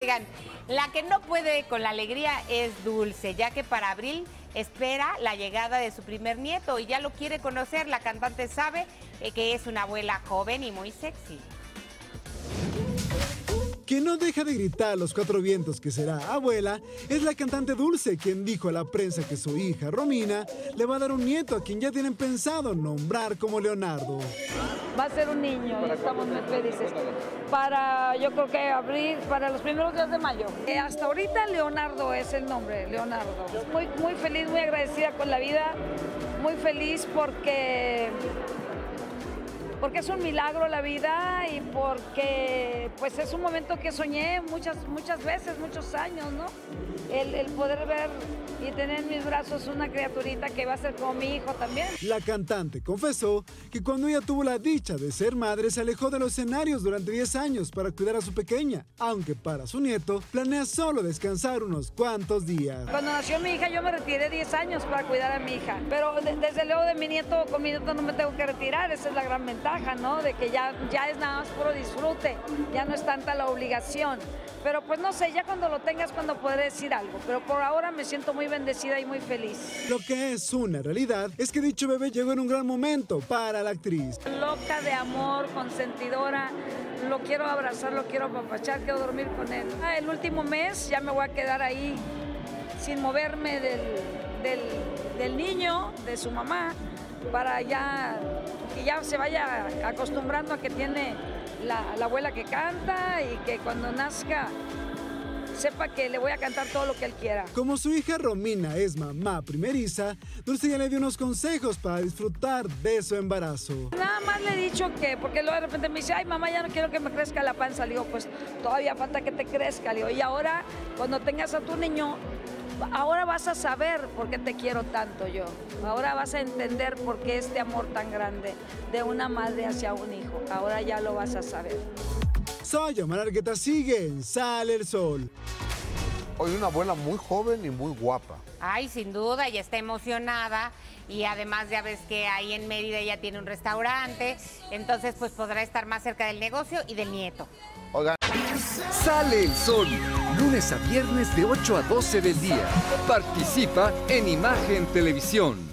Oigan, la que no puede con la alegría es Dulce, ya que para abril espera la llegada de su primer nieto y ya lo quiere conocer. La cantante sabe que es una abuela joven y muy sexy. Quien no deja de gritar a los cuatro vientos que será abuela es la cantante Dulce, quien dijo a la prensa que su hija Romina le va a dar un nieto a quien ya tienen pensado nombrar como Leonardo. Va a ser un niño y estamos muy felices. Para, yo creo que abril, para los primeros días de mayo. Hasta ahorita Leonardo es el nombre, Leonardo. Muy feliz, muy agradecida con la vida, muy feliz porque es un milagro la vida y porque pues es un momento que soñé muchas veces, muchos años, ¿no? El poder ver y tener en mis brazos una criaturita que va a ser como mi hijo también. La cantante confesó que cuando ella tuvo la dicha de ser madre se alejó de los escenarios durante 10 años para cuidar a su pequeña, aunque para su nieto planea solo descansar unos cuantos días. Cuando nació mi hija yo me retiré 10 años para cuidar a mi hija, pero desde luego de mi nieto, con mi nieto no me tengo que retirar, esa es la gran ventaja, ¿no? De que ya es nada más puro disfrute, ya no es tanta la obligación. Pero pues no sé, ya cuando lo tengas, cuando podré decir algo. Pero por ahora me siento muy bendecida y muy feliz. Lo que es una realidad es que dicho bebé llegó en un gran momento para la actriz. Loca de amor, consentidora, lo quiero abrazar, lo quiero apapachar, quiero dormir con él. El último mes ya me voy a quedar ahí sin moverme del niño, de su mamá, para que ya se vaya acostumbrando a que tiene la abuela que canta y que cuando nazca sepa que le voy a cantar todo lo que él quiera. Como su hija Romina es mamá primeriza, Dulce ya le dio unos consejos para disfrutar de su embarazo. Nada más le he dicho que, porque luego de repente me dice, ay mamá, ya no quiero que me crezca la panza. Le digo, pues todavía falta que te crezca. Le digo, y ahora cuando tengas a tu niño, ahora vas a saber por qué te quiero tanto yo. Ahora vas a entender por qué este amor tan grande de una madre hacia un hijo. Ahora ya lo vas a saber. Soy Omar Argueta, sigue en Sale el Sol. Hoy una abuela muy joven y muy guapa. Ay, sin duda, ella está emocionada y además ya ves que ahí en Mérida ella tiene un restaurante, entonces pues podrá estar más cerca del negocio y del nieto. Oigan. Sale el Sol, lunes a viernes de 8 a 12 del día. Participa en Imagen Televisión.